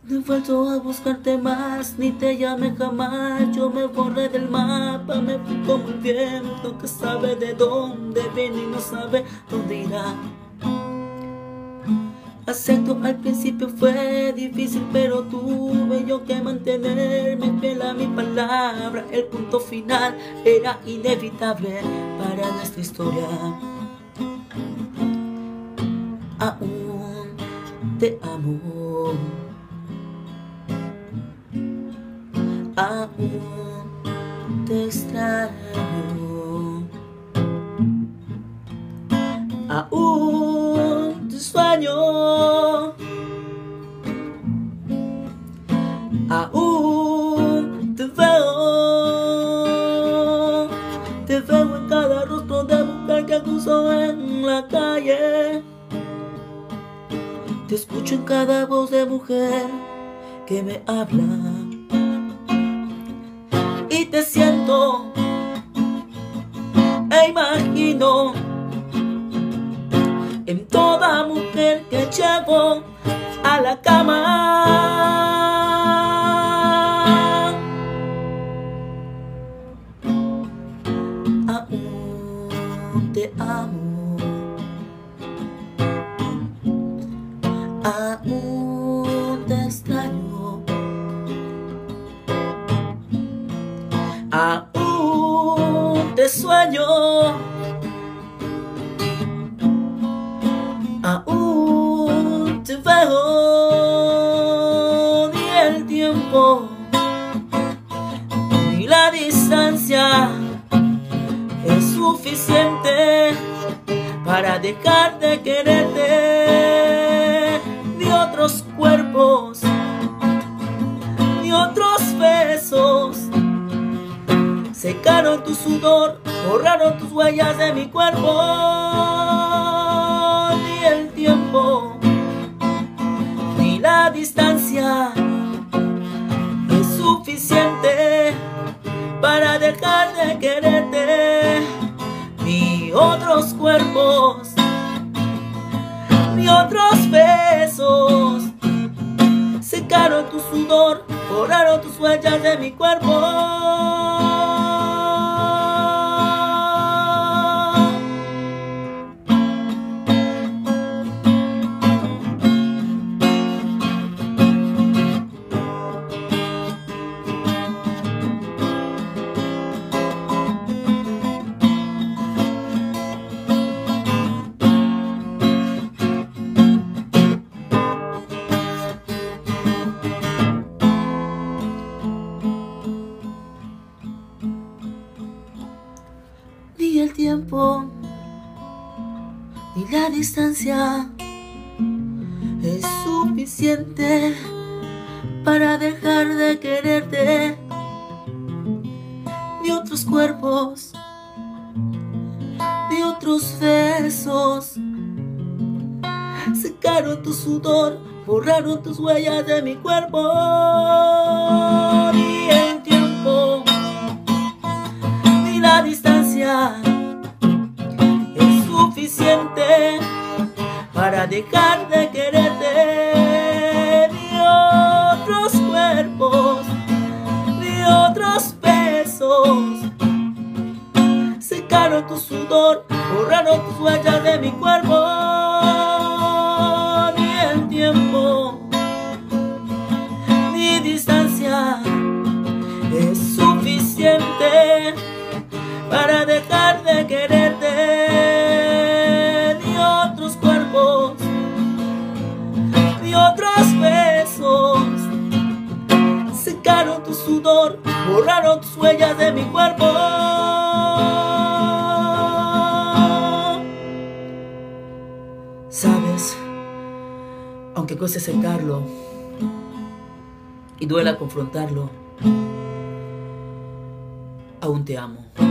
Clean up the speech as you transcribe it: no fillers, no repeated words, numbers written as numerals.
No he vuelto a buscarte más, ni te llamé jamás. Yo me borré del mapa, me fui como el viento que sabe de dónde viene y no sabe dónde irá. Acepto, al principio fue difícil, pero tuve yo que mantenerme fiel a mi palabra. El punto final era inevitable para nuestra historia. Aún te amo, aún te extraño, aún te sueño, aún te veo en cada rostro de mujer que cruzo en la calle. Te escucho en cada voz de mujer que me habla. Y te siento e imagino en toda mujer que llevo a la cama. Aún te amo, aún te extraño, aún te sueño, aún te veo. Ni el tiempo ni la distancia es suficiente para dejar de quererte. Ni otros cuerpos, ni otros besos secaron tu sudor, borraron tus huellas de mi cuerpo. Ni el tiempo ni la distancia es suficiente para dejar de quererte. Ni otros cuerpos, ni otros besos secaron tu sudor, borraron tus huellas de mi cuerpo. Ni el tiempo ni la distancia es suficiente para dejar de quererte. Ni otros cuerpos, ni otros besos secaron tu sudor, borraron tus huellas de mi cuerpo. Ni el tiempo ni la distancia es suficiente para dejar de quererte. Ni otros cuerpos, ni otros besos secaron tu sudor, borraron tus huellas de mi cuerpo. Ni el tiempo ni distancia es suficiente para dejar de quererte. Ni otros cuerpos, ni otros besos secaron tu sudor, borraron tus huellas de mi cuerpo. Sabes, aunque cueste aceptarlo y duela confrontarlo, aún te amo.